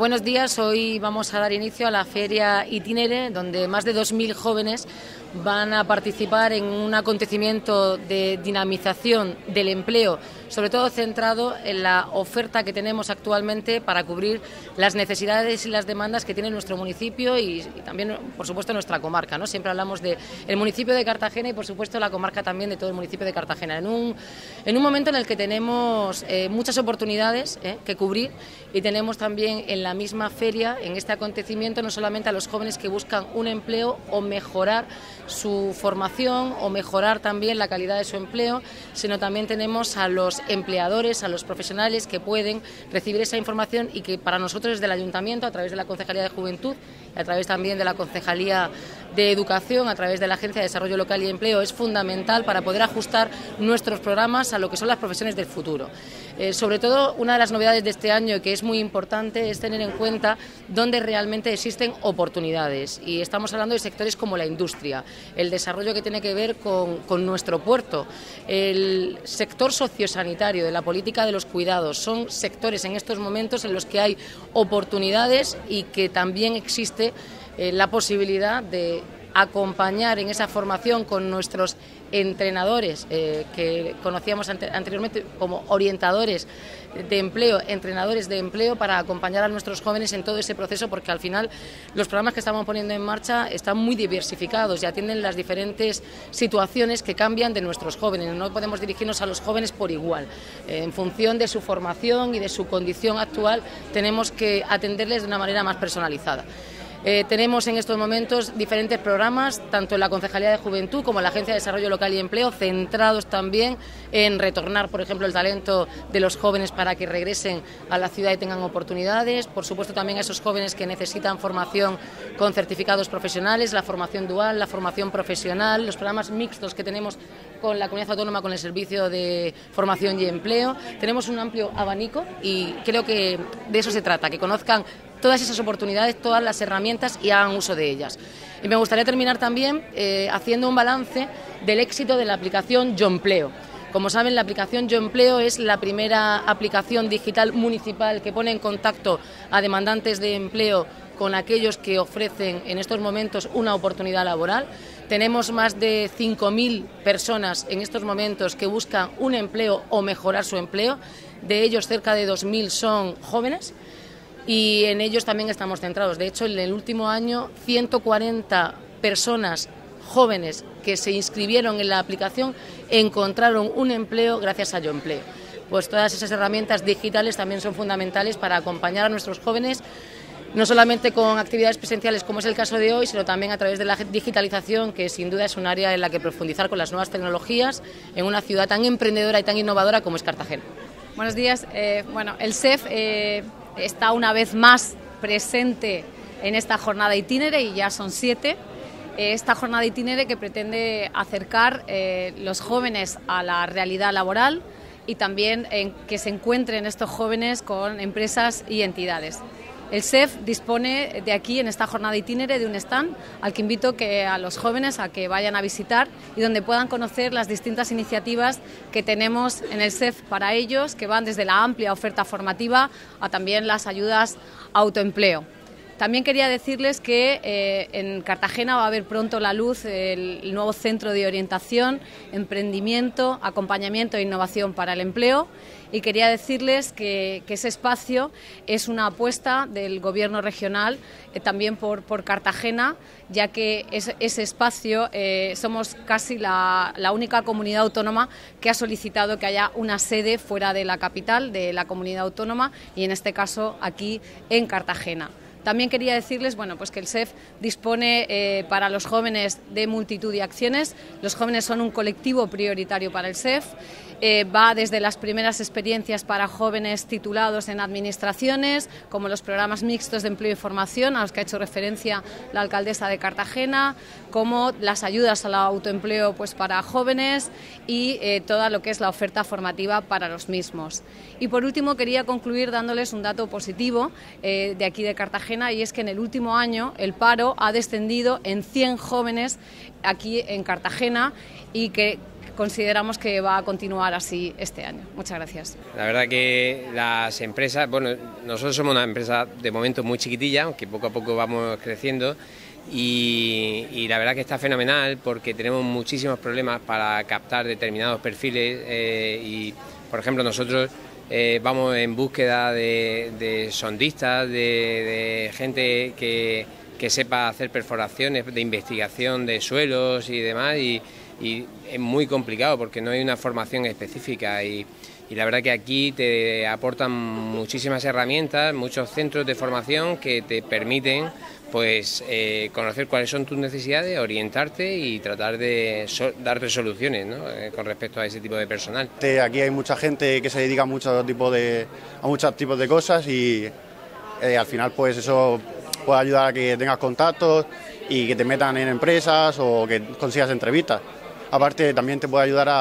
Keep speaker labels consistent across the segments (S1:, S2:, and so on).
S1: Buenos días, hoy vamos a dar inicio a la Feria Itinere, donde más de 2.000 jóvenes van a participar en un acontecimiento de dinamización del empleo, sobre todo centrado en la oferta que tenemos actualmente para cubrir las necesidades y las demandas que tiene nuestro municipio y también, por supuesto, nuestra comarca, ¿no? Siempre hablamos del municipio de Cartagena y, por supuesto, la comarca también de todo el municipio de Cartagena. En un momento en el que tenemos muchas oportunidades que cubrir y tenemos también en la misma feria, en este acontecimiento, no solamente a los jóvenes que buscan un empleo o mejorar su formación o mejorar también la calidad de su empleo, sino también tenemos a los empleadores, a los profesionales que pueden recibir esa información y que para nosotros desde el Ayuntamiento, a través de la Concejalía de Juventud y a través también de la Concejalía de Educación, a través de la Agencia de Desarrollo Local y Empleo, es fundamental para poder ajustar nuestros programas a lo que son las profesiones del futuro. Sobre todo, una de las novedades de este año que es muy importante es tener en cuenta dónde realmente existen oportunidades, y estamos hablando de sectores como la industria, el desarrollo que tiene que ver con nuestro puerto, el sector sociosanitario, de la política de los cuidados. Son sectores en estos momentos en los que hay oportunidades y que también existe la posibilidad de acompañar en esa formación con nuestros entrenadores, que conocíamos anteriormente como orientadores de empleo, entrenadores de empleo, para acompañar a nuestros jóvenes en todo ese proceso, porque al final los programas que estamos poniendo en marcha están muy diversificados y atienden las diferentes situaciones que cambian de nuestros jóvenes. No podemos dirigirnos a los jóvenes por igual. En función de su formación y de su condición actual, tenemos que atenderles de una manera más personalizada. Tenemos en estos momentos diferentes programas, tanto en la Concejalía de Juventud como en la Agencia de Desarrollo Local y Empleo, centrados también en retornar, por ejemplo, el talento de los jóvenes para que regresen a la ciudad y tengan oportunidades. Por supuesto, también a esos jóvenes que necesitan formación con certificados profesionales, la formación dual, la formación profesional, los programas mixtos que tenemos con la Comunidad Autónoma, con el Servicio de Formación y Empleo. Tenemos un amplio abanico y creo que de eso se trata, que conozcan todas esas oportunidades, todas las herramientas y hagan uso de ellas. Y me gustaría terminar también haciendo un balance del éxito de la aplicación Yo Empleo. Como saben, la aplicación Yo Empleo es la primera aplicación digital municipal que pone en contacto a demandantes de empleo con aquellos que ofrecen en estos momentos una oportunidad laboral. Tenemos más de 5.000 personas en estos momentos que buscan un empleo o mejorar su empleo. De ellos, cerca de 2.000 son jóvenes. Y en ellos también estamos centrados. De hecho, en el último año, 140 personas jóvenes que se inscribieron en la aplicación encontraron un empleo gracias a Yo Empleo. Pues todas esas herramientas digitales también son fundamentales para acompañar a nuestros jóvenes, no solamente con actividades presenciales como es el caso de hoy, sino también a través de la digitalización, que sin duda es un área en la que profundizar con las nuevas tecnologías en una ciudad tan emprendedora y tan innovadora como es Cartagena.
S2: Buenos días. El SEF está una vez más presente en esta jornada itinere y ya son 7. Esta jornada itinere que pretende acercar los jóvenes a la realidad laboral y también que se encuentren estos jóvenes con empresas y entidades. El SEF dispone de aquí, en esta jornada itinere, de un stand al que invito a los jóvenes a que vayan a visitar y donde puedan conocer las distintas iniciativas que tenemos en el SEF para ellos, que van desde la amplia oferta formativa a también las ayudas a autoempleo. También quería decirles que en Cartagena va a ver pronto la luz el nuevo Centro de Orientación, Emprendimiento, Acompañamiento e Innovación para el Empleo, y quería decirles que ese espacio es una apuesta del Gobierno regional también por Cartagena, ya que ese espacio somos casi la única comunidad autónoma que ha solicitado que haya una sede fuera de la capital de la comunidad autónoma y en este caso aquí en Cartagena. También quería decirles que el SEF dispone para los jóvenes de multitud de acciones. Los jóvenes son un colectivo prioritario para el SEF. Va desde las primeras experiencias para jóvenes titulados en administraciones, como los programas mixtos de empleo y formación, a los que ha hecho referencia la alcaldesa de Cartagena, como las ayudas al autoempleo para jóvenes y toda lo que es la oferta formativa para los mismos. Y por último quería concluir dándoles un dato positivo de aquí de Cartagena, y es que en el último año el paro ha descendido en 100 jóvenes aquí en Cartagena y que consideramos que va a continuar así este año. Muchas gracias.
S3: La verdad que las empresas, bueno, nosotros somos una empresa de momento muy chiquitilla, aunque poco a poco vamos creciendo, y la verdad que está fenomenal porque tenemos muchísimos problemas para captar determinados perfiles y, por ejemplo, nosotros vamos en búsqueda de sondistas, de gente que sepa hacer perforaciones de investigación de suelos y demás, y es muy complicado porque no hay una formación específica y la verdad que aquí te aportan muchísimas herramientas, muchos centros de formación que te permiten pues conocer cuáles son tus necesidades, orientarte y tratar de darte soluciones, ¿no? Con respecto a ese tipo de personal.
S4: Aquí hay mucha gente que se dedica a muchos tipos de cosas y al final pues eso puede ayudar a que tengas contactos y que te metan en empresas o que consigas entrevistas. Aparte también te puede ayudar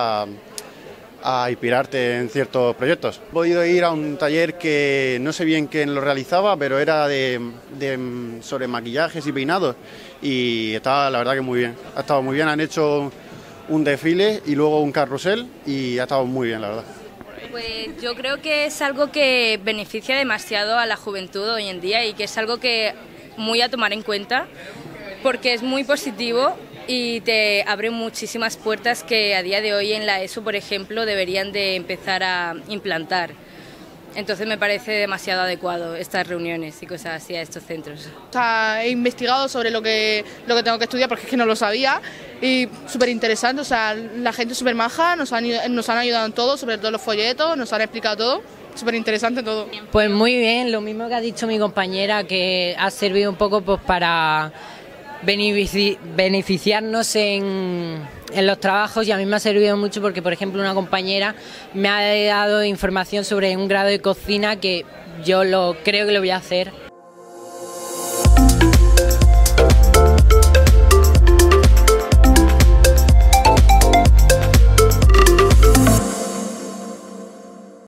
S4: a inspirarte en ciertos proyectos. He podido ir a un taller que no sé bien quién lo realizaba, pero era sobre maquillajes y peinados y estaba la verdad que muy bien. Ha estado muy bien, han hecho un desfile y luego un carrusel y ha estado muy bien, la verdad.
S5: Pues yo creo que es algo que beneficia demasiado a la juventud hoy en día y que es algo que muy a tomar en cuenta porque es muy positivo y te abre muchísimas puertas que a día de hoy en la ESO, por ejemplo, deberían de empezar a implantar. Entonces me parece demasiado adecuado estas reuniones y cosas así a estos centros.
S6: O sea, he investigado sobre lo que tengo que estudiar porque es que no lo sabía y súper interesante, o sea, la gente súper maja, nos han ayudado en todo, sobre todo los folletos, nos han explicado todo, súper interesante todo.
S1: Pues muy bien, lo mismo que ha dicho mi compañera, que ha servido un poco pues para beneficiarnos en los trabajos, y a mí me ha servido mucho porque, por ejemplo, una compañera me ha dado información sobre un grado de cocina que yo creo que lo voy a hacer